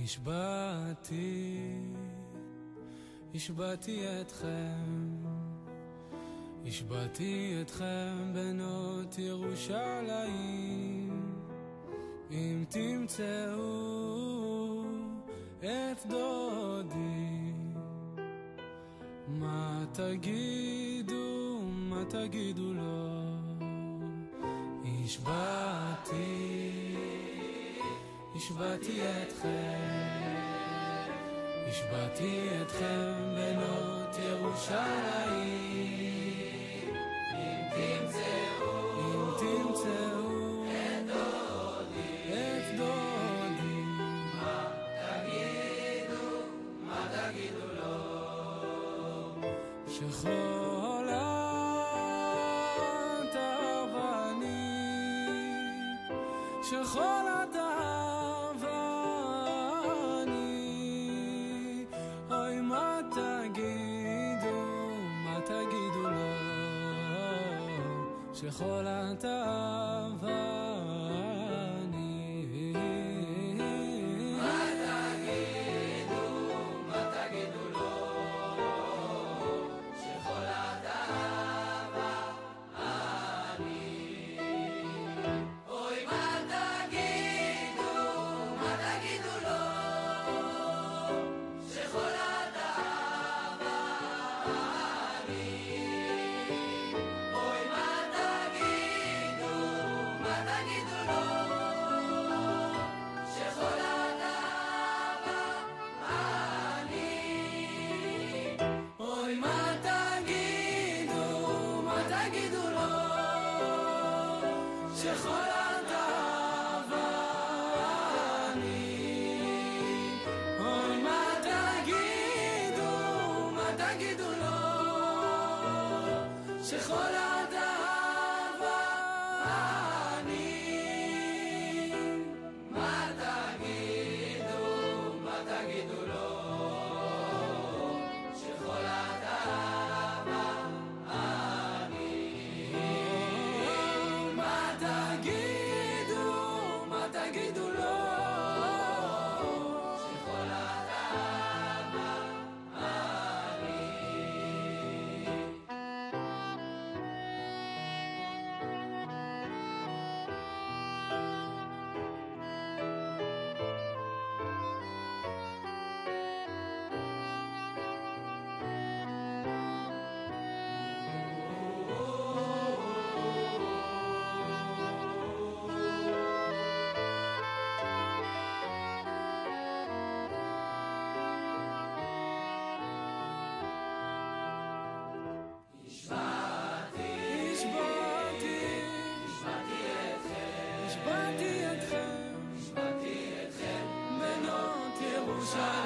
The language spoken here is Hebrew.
השבעתי אתכם בנות ירושלים, אם תמצאו את דודי, מה תגידו לו? השבעתי אתכם בנות ירושלים, אם תמצאו את דודי, מה תגידו לו? שחולת אבני, אוי מה תגידו לו? שחולת אבני, מה תגידו לו? שחולת אבני, אוי מה תגידו לו? שחולת אבני, אוי מה תגידו לו? שחולת אבני, אוי מה תגידו לו? שחולת אבני, אוי מה תגידו לו? שחולת אבני, מה תגידו לו? שחולת אבני, מה תגידו לו? שחולת אבני. השבעתי אתכם בנות ירושלים.